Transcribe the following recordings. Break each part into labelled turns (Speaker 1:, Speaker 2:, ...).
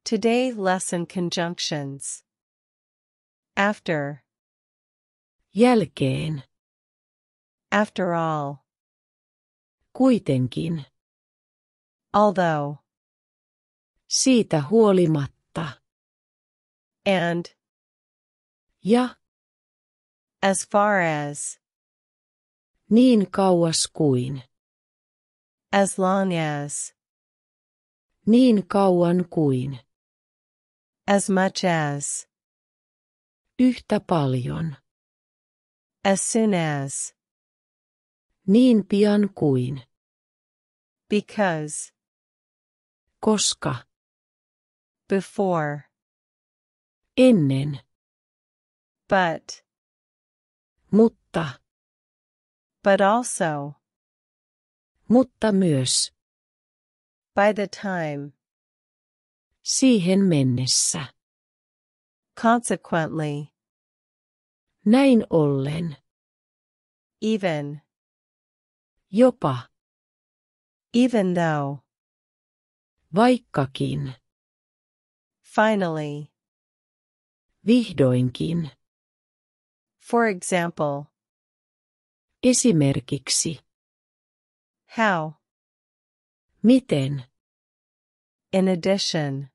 Speaker 1: Today lesson conjunctions. After.
Speaker 2: Jälkeen.
Speaker 1: After all.
Speaker 2: Kuitenkin.
Speaker 1: Although.
Speaker 2: Siitä huolimatta.
Speaker 1: And.
Speaker 2: Ja.
Speaker 1: As far as.
Speaker 2: Niin kauas kuin.
Speaker 1: As long as.
Speaker 2: Niin kauan kuin.
Speaker 1: As much as.
Speaker 2: Yhtä paljon.
Speaker 1: As soon as.
Speaker 2: Niin pian kuin.
Speaker 1: Because.
Speaker 2: Koska.
Speaker 1: Before.
Speaker 2: Ennen.
Speaker 1: But.
Speaker 2: Mutta.
Speaker 1: But also.
Speaker 2: Mutta myös.
Speaker 1: By the time.
Speaker 2: Siihen mennessä.
Speaker 1: Consequently.
Speaker 2: Näin ollen.
Speaker 1: Even.
Speaker 2: Jopa.
Speaker 1: Even though.
Speaker 2: Vaikkakin.
Speaker 1: Finally.
Speaker 2: Vihdoinkin.
Speaker 1: For example.
Speaker 2: Esimerkiksi.
Speaker 1: How.
Speaker 2: Miten.
Speaker 1: In addition.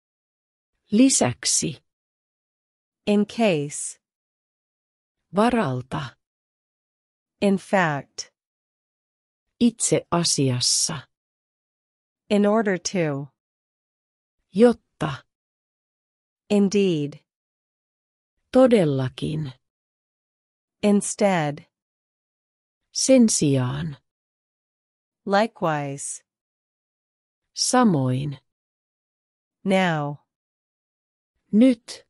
Speaker 2: Lisäksi.
Speaker 1: In case.
Speaker 2: Varalta.
Speaker 1: In fact.
Speaker 2: Itse asiassa.
Speaker 1: In order to.
Speaker 2: Jotta.
Speaker 1: Indeed.
Speaker 2: Todellakin.
Speaker 1: Instead.
Speaker 2: Sen sijaan.
Speaker 1: Likewise.
Speaker 2: Samoin.
Speaker 1: Now.
Speaker 2: Nyt.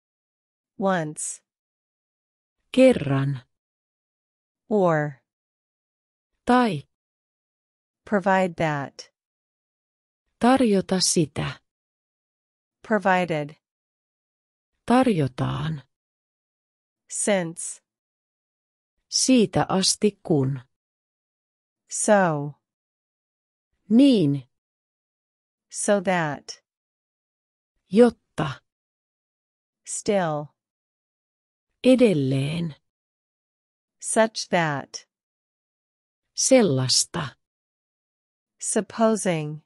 Speaker 1: Once.
Speaker 2: Kerran.
Speaker 1: Or.
Speaker 2: Tai.
Speaker 1: Provide that.
Speaker 2: Tarjota sitä.
Speaker 1: Provided.
Speaker 2: Tarjotaan.
Speaker 1: Since.
Speaker 2: Siitä asti kun.
Speaker 1: So.
Speaker 2: Niin.
Speaker 1: So that.
Speaker 2: Jotta.
Speaker 1: Still.
Speaker 2: Edelleen.
Speaker 1: Such that.
Speaker 2: Sellaista.
Speaker 1: Supposing.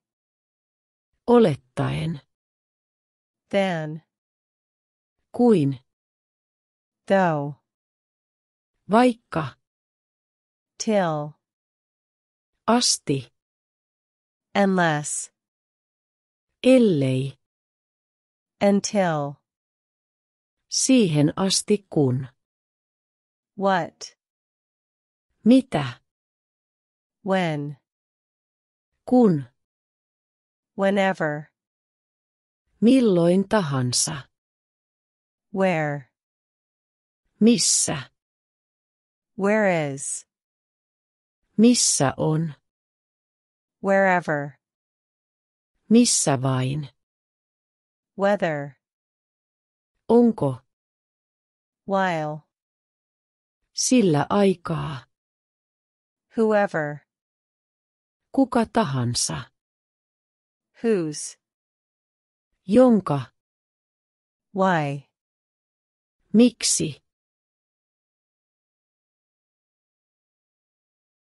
Speaker 2: Olettaen.
Speaker 1: Then.
Speaker 2: Kuin.
Speaker 1: Though.
Speaker 2: Vaikka.
Speaker 1: Till.
Speaker 2: Asti.
Speaker 1: Unless.
Speaker 2: Ellei.
Speaker 1: Until.
Speaker 2: Siihen asti kun.
Speaker 1: What.
Speaker 2: Mitä.
Speaker 1: When.
Speaker 2: Kun.
Speaker 1: Whenever.
Speaker 2: Milloin tahansa.
Speaker 1: Where.
Speaker 2: Missä.
Speaker 1: Where is.
Speaker 2: Missä on.
Speaker 1: Wherever.
Speaker 2: Missä vain.
Speaker 1: Whether.
Speaker 2: Onko.
Speaker 1: While.
Speaker 2: Sillä aikaa.
Speaker 1: Whoever.
Speaker 2: Kuka tahansa.
Speaker 1: Whose.
Speaker 2: Jonka.
Speaker 1: Why.
Speaker 2: Miksi.